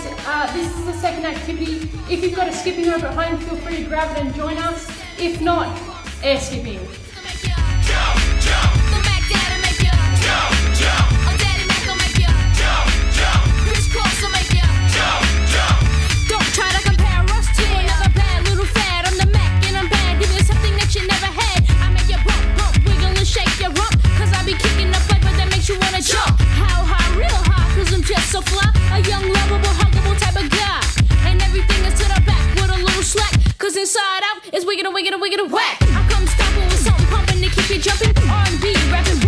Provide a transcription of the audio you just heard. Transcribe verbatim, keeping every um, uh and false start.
guys, uh, this is the second activity. If you've got a skipping rope at home, feel free to grab it and join us. If not, air skipping. So fly, a young, lovable, huggable type of guy. And everything is to the back with a little slack. Cause inside out is wiggin' a wiggin' a wiggin' a whack. I come stomping with something pumping to keep you jumping. R and B, rapping.